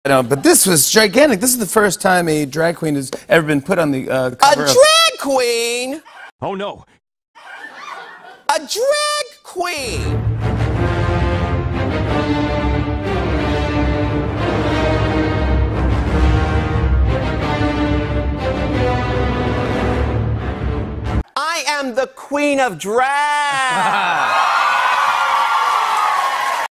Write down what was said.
I know, but this was gigantic. This is the first time a drag queen has ever been put on the cover A drag queen? Oh, no. A drag queen! I am the queen of drag!